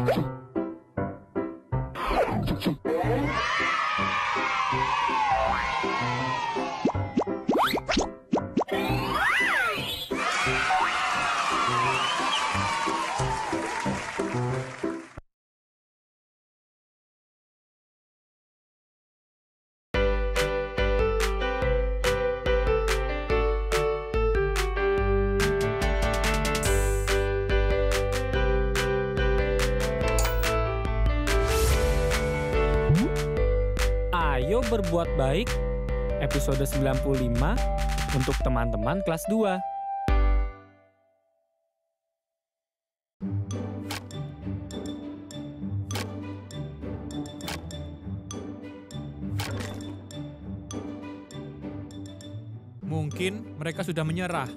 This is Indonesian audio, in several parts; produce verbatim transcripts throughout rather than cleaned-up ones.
Ayo berbuat baik, episode sembilan puluh lima untuk teman-teman kelas dua. Mungkin mereka sudah menyerah.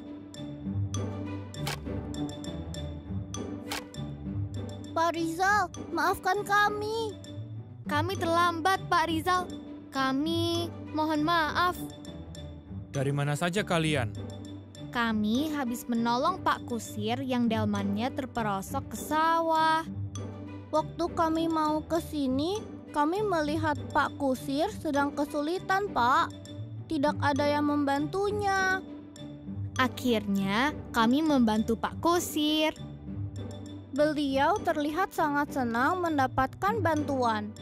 Pak Rizal, maafkan kami. Kami terlambat, Pak Rizal. Kami mohon maaf. Dari mana saja kalian? Kami habis menolong Pak Kusir yang delmannya terperosok ke sawah. Waktu kami mau ke sini, kami melihat Pak Kusir sedang kesulitan, Pak. Tidak ada yang membantunya. Akhirnya, kami membantu Pak Kusir. Beliau terlihat sangat senang mendapatkan bantuan.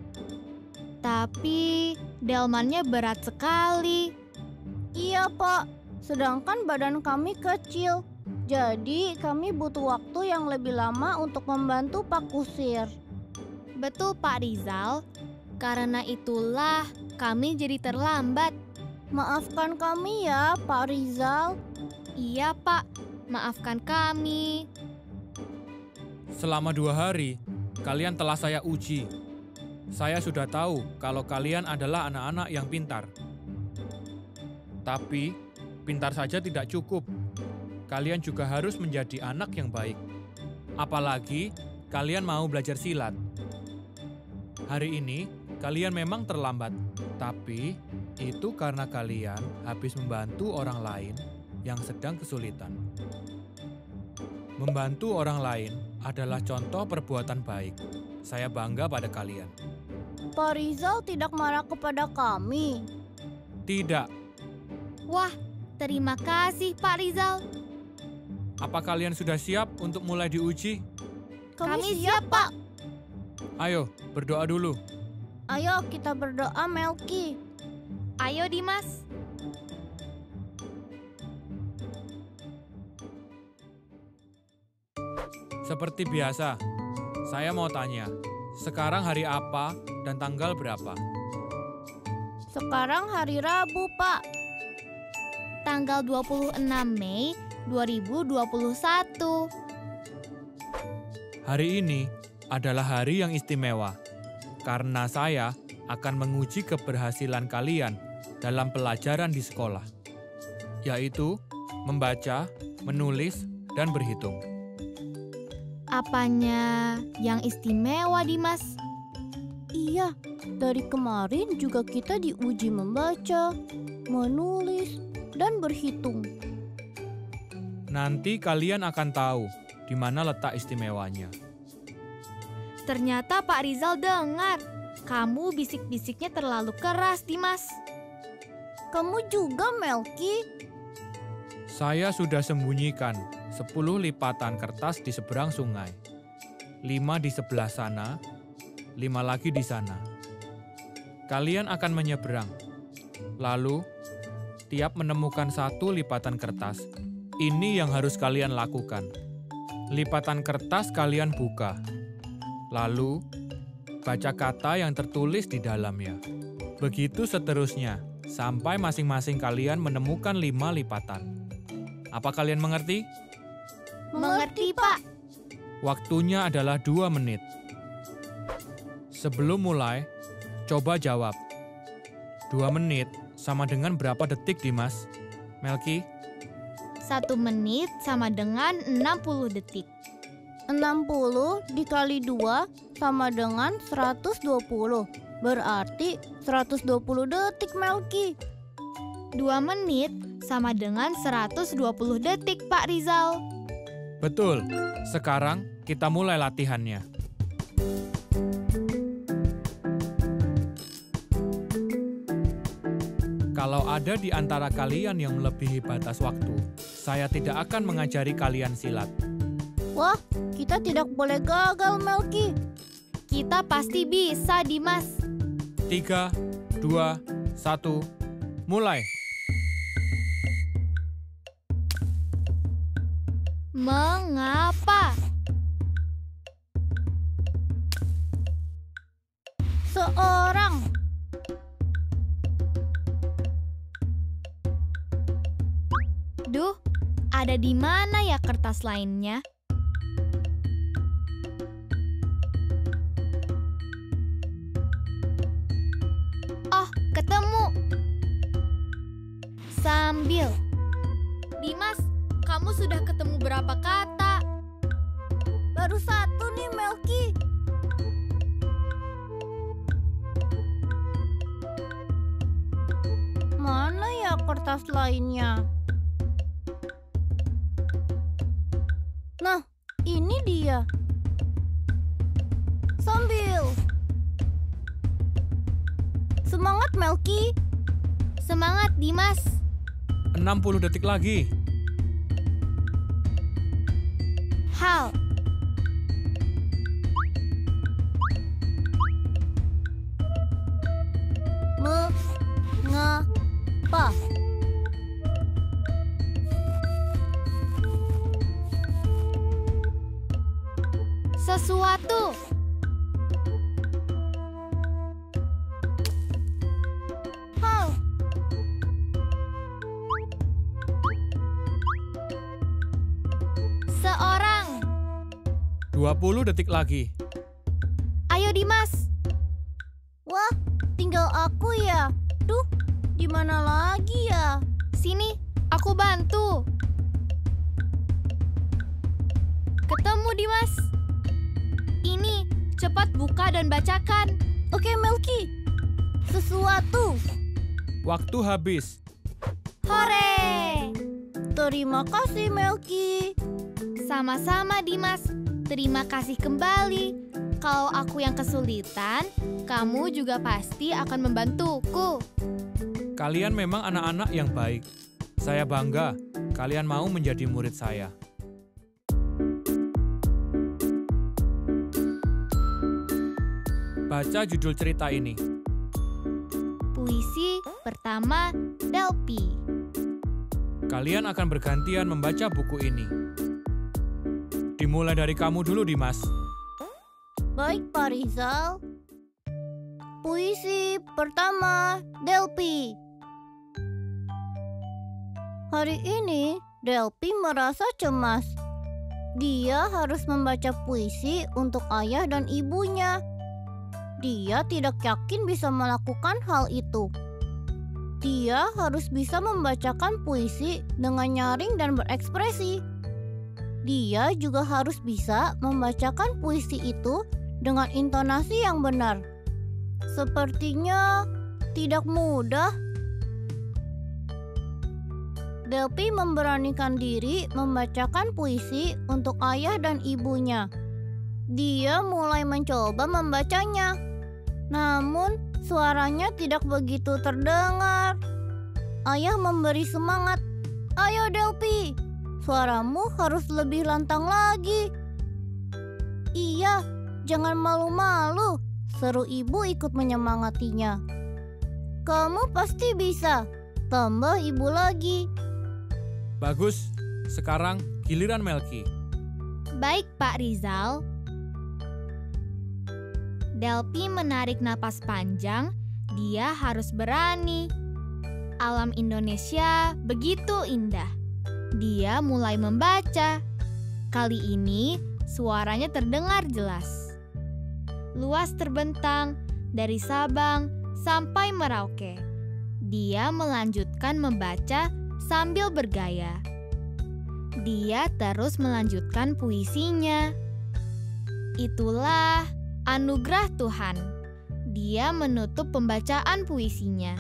Tapi delmannya berat sekali. Iya, Pak. Sedangkan badan kami kecil. Jadi kami butuh waktu yang lebih lama untuk membantu Pak Kusir. Betul, Pak Rizal. Karena itulah kami jadi terlambat. Maafkan kami ya, Pak Rizal. Iya, Pak. Maafkan kami. Selama dua hari, kalian telah saya uji. Saya sudah tahu kalau kalian adalah anak-anak yang pintar. Tapi, pintar saja tidak cukup. Kalian juga harus menjadi anak yang baik. Apalagi, kalian mau belajar silat. Hari ini, kalian memang terlambat. Tapi, itu karena kalian habis membantu orang lain yang sedang kesulitan. Membantu orang lain adalah contoh perbuatan baik. Saya bangga pada kalian. Pak Rizal tidak marah kepada kami. Tidak. Wah, terima kasih Pak Rizal. Apa kalian sudah siap untuk mulai diuji? Kami, kami siap, Pak. Ayo, berdoa dulu. Ayo kita berdoa, Melki. Ayo, Dimas. Seperti biasa, saya mau tanya, sekarang hari apa dan tanggal berapa? Sekarang hari Rabu, Pak. Tanggal dua puluh enam Mei dua ribu dua puluh satu. Hari ini adalah hari yang istimewa, karena saya akan menguji keberhasilan kalian dalam pelajaran di sekolah, yaitu membaca, menulis, dan berhitung. Apanya yang istimewa, Dimas? Iya, dari kemarin juga kita diuji membaca, menulis, dan berhitung. Nanti kalian akan tahu di mana letak istimewanya. Ternyata Pak Rizal dengar. Kamu bisik-bisiknya terlalu keras, Dimas. Kamu juga, Melki. Saya sudah sembunyikan sepuluh lipatan kertas di seberang sungai. Lima di sebelah sana, lima lagi di sana. Kalian akan menyeberang. Lalu, tiap menemukan satu lipatan kertas, ini yang harus kalian lakukan. Lipatan kertas kalian buka. Lalu, baca kata yang tertulis di dalamnya. Begitu seterusnya, sampai masing-masing kalian menemukan lima lipatan. Apa kalian mengerti? Mengerti, Pak. Waktunya adalah dua menit. Sebelum mulai, coba jawab. Dua menit sama dengan berapa detik, Dimas? Melki? Satu menit sama dengan enam puluh detik. enam puluh dikali dua sama dengan seratus dua puluh. Berarti seratus dua puluh detik, Melki. Dua menit sama dengan seratus dua puluh detik, Pak Rizal. Betul. Sekarang kita mulai latihannya. Kalau ada di antara kalian yang melebihi batas waktu, saya tidak akan mengajari kalian silat. Wah, kita tidak boleh gagal, Melki. Kita pasti bisa, Dimas. Tiga, dua, satu, mulai. Mengapa? Seorang. Duh, ada di mana ya kertas lainnya? Oh, ketemu. Sambil. Dimas, kamu sudah ketemu berapa kata? Baru satu nih, Melki. Mana ya kertas lainnya? Nah, ini dia. Sambil. Semangat, Melki. Semangat, Dimas. enam puluh detik lagi. Hal. Mengapa? Sesuatu. Hal. Seorang. dua puluh detik lagi. Ayo, Dimas. Wah, tinggal aku ya. Duh, di mana lagi ya? Sini, aku bantu. Ketemu, Dimas. Ini, cepat buka dan bacakan. Oke, Melki. Sesuatu. Waktu habis. Hore! Terima kasih, Melki. Sama-sama, Dimas. Terima kasih kembali. Kalau aku yang kesulitan, kamu juga pasti akan membantuku. Kalian memang anak-anak yang baik. Saya bangga kalian mau menjadi murid saya. Baca judul cerita ini. Puisi pertama, Delphi. Kalian akan bergantian membaca buku ini. Dimulai dari kamu dulu, Dimas. Baik, Pak Rizal. Puisi pertama, Delphi. Hari ini, Delphi merasa cemas. Dia harus membaca puisi untuk ayah dan ibunya. Dia tidak yakin bisa melakukan hal itu. Dia harus bisa membacakan puisi dengan nyaring dan berekspresi. Dia juga harus bisa membacakan puisi itu dengan intonasi yang benar. Sepertinya tidak mudah. Delphi memberanikan diri membacakan puisi untuk ayah dan ibunya. Dia mulai mencoba membacanya. Namun, suaranya tidak begitu terdengar. Ayah memberi semangat. Ayo, Delphi, suaramu harus lebih lantang lagi. Iya, jangan malu-malu, seru ibu ikut menyemangatinya. Kamu pasti bisa, tambah ibu lagi. Bagus, sekarang giliran Melki. Baik, Pak Rizal. Delphi menarik napas panjang, dia harus berani. Alam Indonesia begitu indah. Dia mulai membaca. Kali ini suaranya terdengar jelas. Luas terbentang dari Sabang sampai Merauke. Dia melanjutkan membaca sambil bergaya. Dia terus melanjutkan puisinya. Itulah anugerah Tuhan. Dia menutup pembacaan puisinya.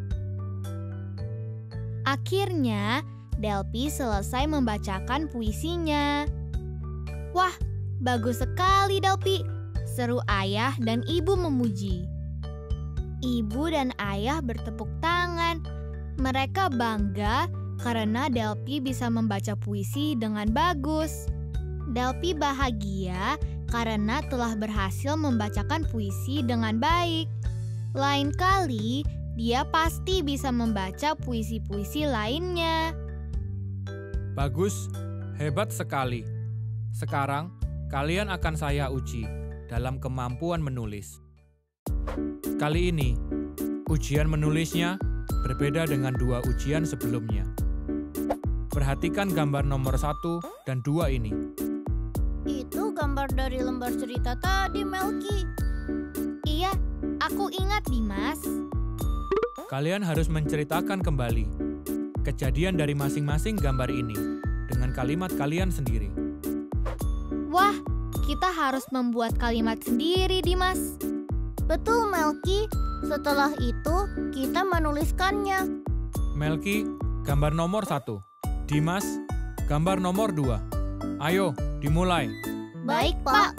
Akhirnya, Delphi selesai membacakan puisinya. Wah, bagus sekali, Delphi. Seru ayah dan ibu memuji. Ibu dan ayah bertepuk tangan. Mereka bangga karena Delphi bisa membaca puisi dengan bagus. Delphi bahagia karena telah berhasil membacakan puisi dengan baik. Lain kali, dia pasti bisa membaca puisi-puisi lainnya. Bagus, hebat sekali. Sekarang, kalian akan saya uji dalam kemampuan menulis. Kali ini, ujian menulisnya berbeda dengan dua ujian sebelumnya. Perhatikan gambar nomor satu dan dua ini. Itu gambar dari lembar cerita tadi, Melki. Iya, aku ingat, Dimas. Kalian harus menceritakan kembali kejadian dari masing-masing gambar ini dengan kalimat kalian sendiri. Wah, kita harus membuat kalimat sendiri, Dimas. Betul, Melki. Setelah itu, kita menuliskannya. Melki, gambar nomor satu. Dimas, gambar nomor dua. Ayo, dimulai. Baik, Pak.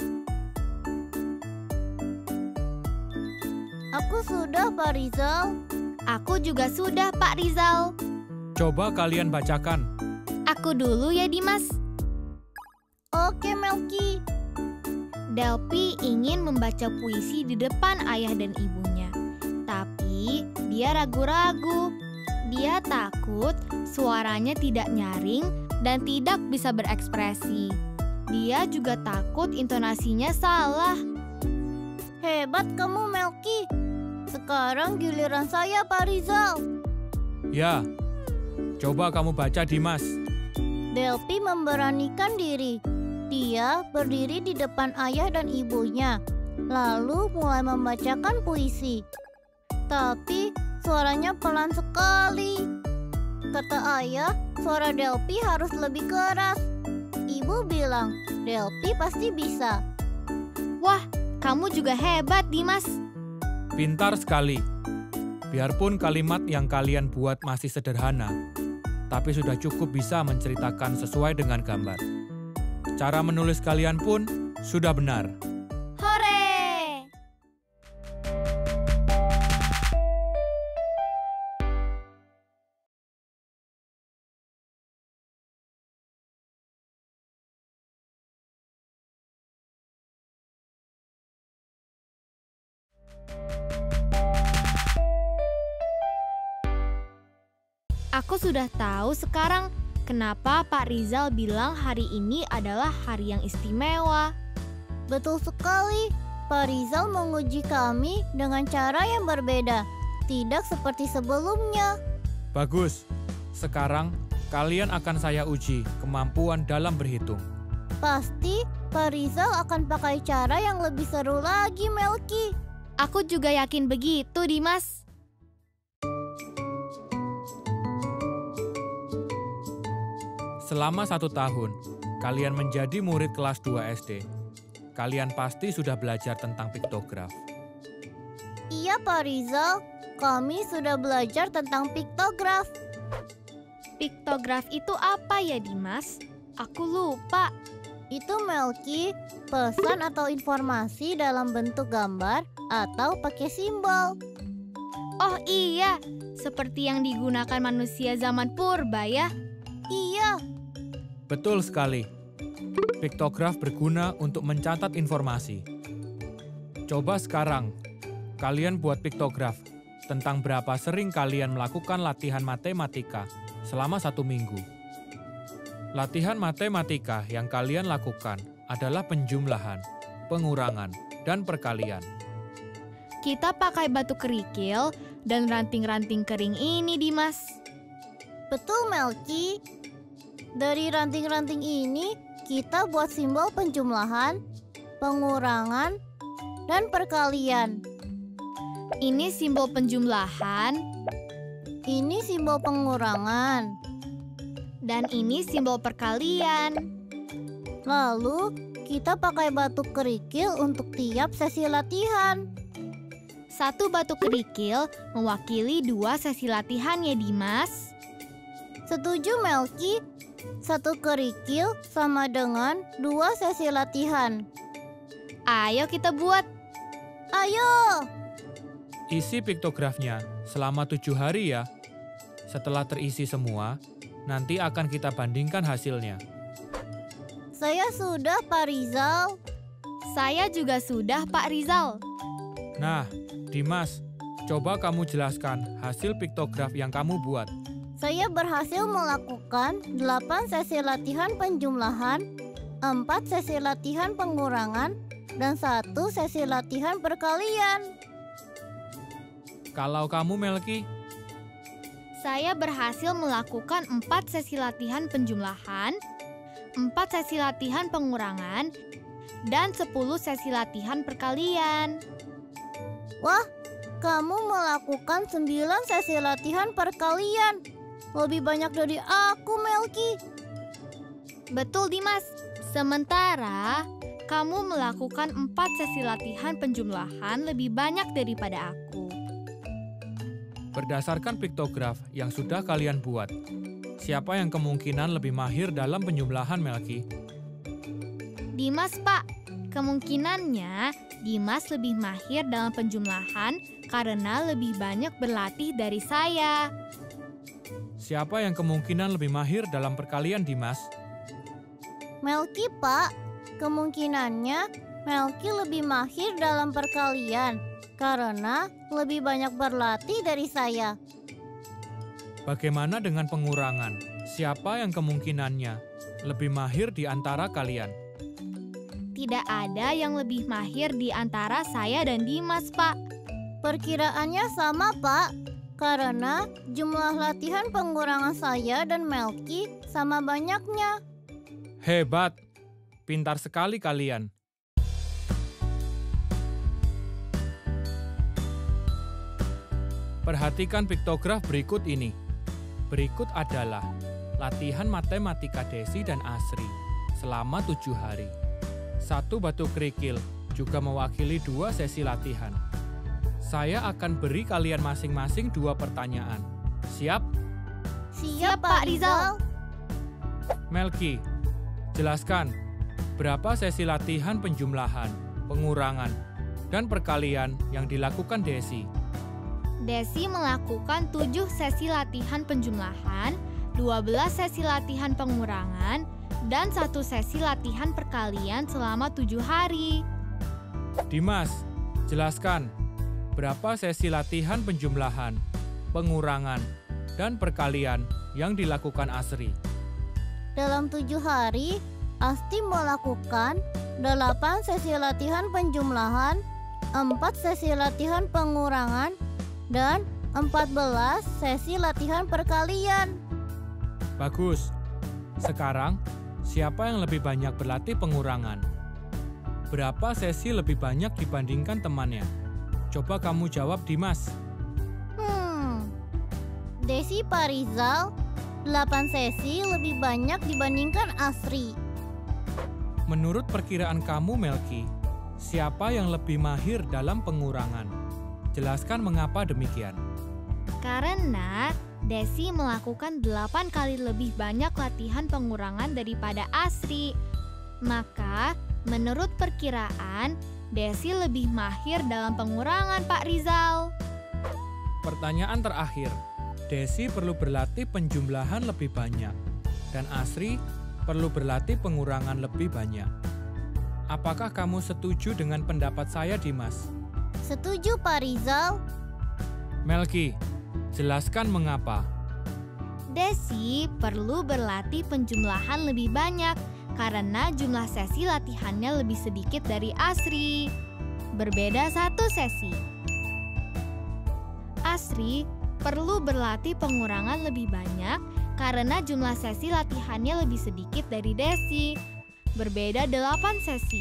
Aku sudah, Pak Rizal. Aku juga sudah, Pak Rizal. Coba kalian bacakan. Aku dulu ya, Dimas. Oke, Melki. Delphi ingin membaca puisi di depan ayah dan ibunya. Tapi dia ragu-ragu. Dia takut suaranya tidak nyaring dan tidak bisa berekspresi. Dia juga takut intonasinya salah. Hebat kamu, Melki. Sekarang giliran saya, Pak Rizal. Ya, coba kamu baca, Dimas. Delphi memberanikan diri. Dia berdiri di depan ayah dan ibunya, lalu mulai membacakan puisi. Tapi suaranya pelan sekali. Kata ayah, suara Delphi harus lebih keras. Ibu bilang, Delphi pasti bisa. Wah, kamu juga hebat, Dimas. Pintar sekali. Biarpun kalimat yang kalian buat masih sederhana, tapi sudah cukup bisa menceritakan sesuai dengan gambar. Cara menulis kalian pun sudah benar. Hore! Aku sudah tahu sekarang kenapa Pak Rizal bilang hari ini adalah hari yang istimewa. Betul sekali, Pak Rizal menguji kami dengan cara yang berbeda, tidak seperti sebelumnya. Bagus. Sekarang kalian akan saya uji kemampuan dalam berhitung. Pasti Pak Rizal akan pakai cara yang lebih seru lagi, Melki. Aku juga yakin begitu, Dimas. Selama satu tahun, kalian menjadi murid kelas dua S D. Kalian pasti sudah belajar tentang piktograf. Iya, Pak Rizal. Kami sudah belajar tentang piktograf. Piktograf itu apa ya, Dimas? Aku lupa. Itu, Melki, pesan atau informasi dalam bentuk gambar atau pakai simbol. Oh iya, seperti yang digunakan manusia zaman purba ya. Iya. Betul sekali. Piktograf berguna untuk mencatat informasi. Coba sekarang, kalian buat piktograf tentang berapa sering kalian melakukan latihan matematika selama satu minggu. Latihan matematika yang kalian lakukan adalah penjumlahan, pengurangan, dan perkalian. Kita pakai batu kerikil dan ranting-ranting kering ini, Dimas. Betul, Melki. Dari ranting-ranting ini, kita buat simbol penjumlahan, pengurangan, dan perkalian. Ini simbol penjumlahan. Ini simbol pengurangan. Dan ini simbol perkalian. Lalu, kita pakai batu kerikil untuk tiap sesi latihan. Satu batu kerikil mewakili dua sesi latihan ya, Dimas. Setuju, Melki. Satu kerikil sama dengan dua sesi latihan. Ayo kita buat. Ayo! Isi piktografnya selama tujuh hari ya. Setelah terisi semua, nanti akan kita bandingkan hasilnya. Saya sudah, Pak Rizal. Saya juga sudah, Pak Rizal. Nah, Dimas, coba kamu jelaskan hasil piktograf yang kamu buat. Saya berhasil melakukan delapan sesi latihan penjumlahan, empat sesi latihan pengurangan, dan satu sesi latihan perkalian. Kalau kamu, Melki? Saya berhasil melakukan empat sesi latihan penjumlahan, empat sesi latihan pengurangan, dan sepuluh sesi latihan perkalian. Wah, kamu melakukan sembilan sesi latihan perkalian. Lebih banyak dari aku, Melki. Betul, Dimas. Sementara kamu melakukan empat sesi latihan penjumlahan lebih banyak daripada aku. Berdasarkan piktograf yang sudah kalian buat, siapa yang kemungkinan lebih mahir dalam penjumlahan, Melki? Dimas, Pak. Kemungkinannya Dimas lebih mahir dalam penjumlahan karena lebih banyak berlatih dari saya. Siapa yang kemungkinan lebih mahir dalam perkalian, Dimas? Melki, Pak. Kemungkinannya Melki lebih mahir dalam perkalian karena lebih banyak berlatih dari saya. Bagaimana dengan pengurangan? Siapa yang kemungkinannya lebih mahir di antara kalian? Tidak ada yang lebih mahir di antara saya dan Dimas, Pak. Perkiraannya sama, Pak. Karena jumlah latihan pengurangan saya dan Melki sama banyaknya. Hebat! Pintar sekali kalian. Perhatikan piktograf berikut ini. Berikut adalah latihan matematika Desi dan Asri selama tujuh hari. Satu batu kerikil juga mewakili dua sesi latihan. Saya akan beri kalian masing-masing dua pertanyaan. Siap? Siap, Pak Rizal. Melki, jelaskan berapa sesi latihan penjumlahan, pengurangan, dan perkalian yang dilakukan Desi? Desi melakukan tujuh sesi latihan penjumlahan, dua belas sesi latihan pengurangan, dan satu sesi latihan perkalian selama tujuh hari. Dimas, jelaskan berapa sesi latihan penjumlahan, pengurangan, dan perkalian yang dilakukan Asri? Dalam tujuh hari, Asti melakukan delapan sesi latihan penjumlahan, empat sesi latihan pengurangan, dan empat belas sesi latihan perkalian. Bagus. Sekarang, siapa yang lebih banyak berlatih pengurangan? Berapa sesi lebih banyak dibandingkan temannya? Coba kamu jawab, Dimas. Hmm, Desi, Pak Rizal, delapan sesi lebih banyak dibandingkan Asri. Menurut perkiraan kamu, Melki, siapa yang lebih mahir dalam pengurangan? Jelaskan mengapa demikian. Karena Desi melakukan delapan kali lebih banyak latihan pengurangan daripada Asri. Maka, menurut perkiraan, Desi lebih mahir dalam pengurangan, Pak Rizal. Pertanyaan terakhir, Desi perlu berlatih penjumlahan lebih banyak, dan Asri perlu berlatih pengurangan lebih banyak. Apakah kamu setuju dengan pendapat saya, Dimas? Setuju, Pak Rizal. Melki, jelaskan mengapa. Desi perlu berlatih penjumlahan lebih banyak karena jumlah sesi latihannya lebih sedikit dari Asri. Berbeda satu sesi. Asri perlu berlatih pengurangan lebih banyak karena jumlah sesi latihannya lebih sedikit dari Desi. Berbeda delapan sesi.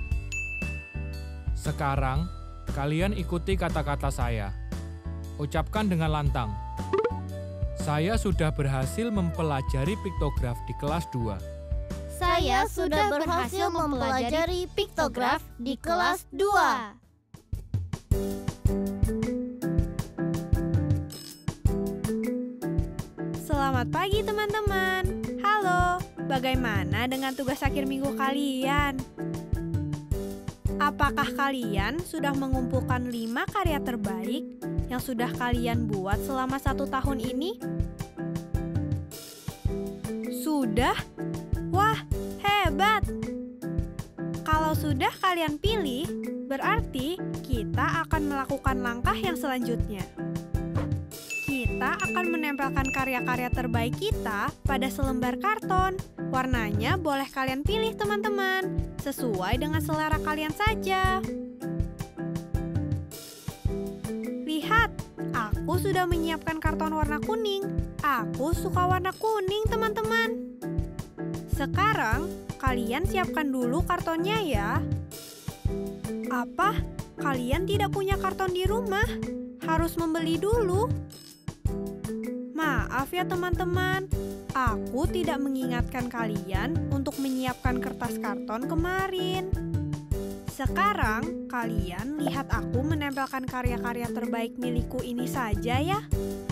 Sekarang, kalian ikuti kata-kata saya. Ucapkan dengan lantang. Saya sudah berhasil mempelajari piktograf di kelas dua. Saya sudah berhasil mempelajari piktograf di kelas dua. Selamat pagi teman-teman. Halo, bagaimana dengan tugas akhir minggu kalian? Apakah kalian sudah mengumpulkan lima karya terbaik yang sudah kalian buat selama satu tahun ini? Sudah? Wah, hebat! Kalau sudah kalian pilih, berarti kita akan melakukan langkah yang selanjutnya. Kita akan menempelkan karya-karya terbaik kita pada selembar karton. Warnanya boleh kalian pilih teman-teman, sesuai dengan selera kalian saja. Lihat, aku sudah menyiapkan karton warna kuning. Aku suka warna kuning teman-teman. Sekarang, kalian siapkan dulu kartonnya ya. Apa? Kalian tidak punya karton di rumah? Harus membeli dulu? Maaf ya teman-teman, aku tidak mengingatkan kalian untuk menyiapkan kertas karton kemarin. Sekarang, kalian lihat aku menempelkan karya-karya terbaik milikku ini saja ya.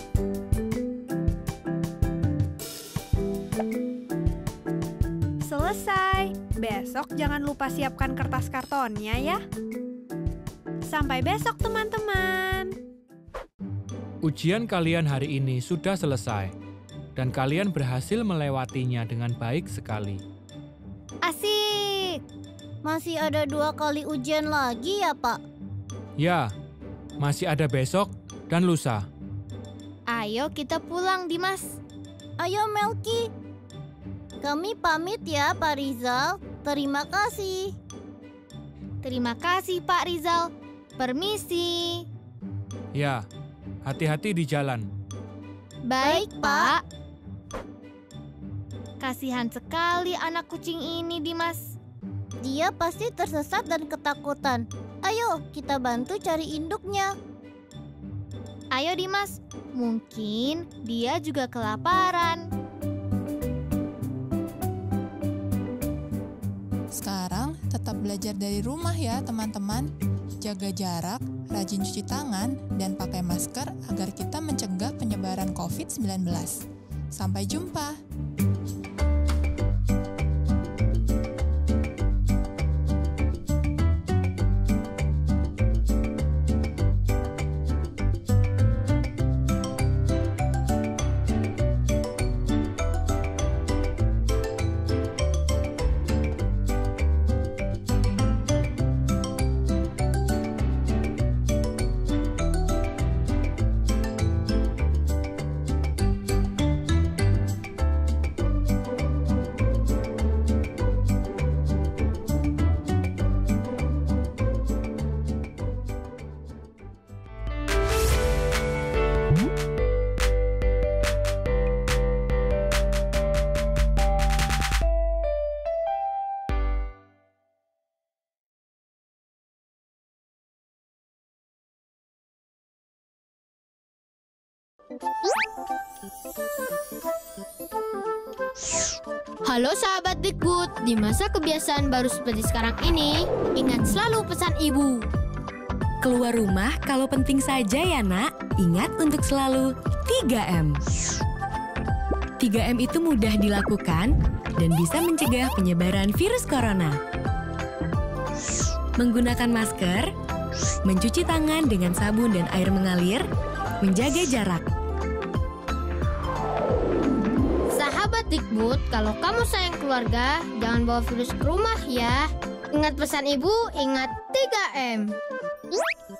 Selesai. Besok jangan lupa siapkan kertas kartonnya ya. Sampai besok teman-teman. Ujian kalian hari ini sudah selesai, dan kalian berhasil melewatinya dengan baik sekali. Asik! Masih ada dua kali ujian lagi ya, Pak? Ya, masih ada besok dan lusa. Ayo kita pulang, Dimas. Ayo Melki. Kami pamit ya, Pak Rizal. Terima kasih. Terima kasih, Pak Rizal. Permisi. Ya, hati-hati di jalan. Baik, Baik, Pak. Kasihan sekali anak kucing ini, Dimas. Dia pasti tersesat dan ketakutan. Ayo, kita bantu cari induknya. Ayo, Dimas. Mungkin dia juga kelaparan. Sekarang tetap belajar dari rumah ya teman-teman. Jaga jarak, rajin cuci tangan, dan pakai masker agar kita mencegah penyebaran covid sembilan belas. Sampai jumpa! Halo sahabat Dikbud, di masa kebiasaan baru seperti sekarang ini, ingat selalu pesan ibu. Keluar rumah kalau penting saja ya nak, ingat untuk selalu tiga M. tiga M itu mudah dilakukan dan bisa mencegah penyebaran virus corona. Menggunakan masker, mencuci tangan dengan sabun dan air mengalir, menjaga jarak. Sahabat Dikbud, kalau kamu sayang keluarga, jangan bawa virus ke rumah ya. Ingat pesan ibu, ingat tiga M.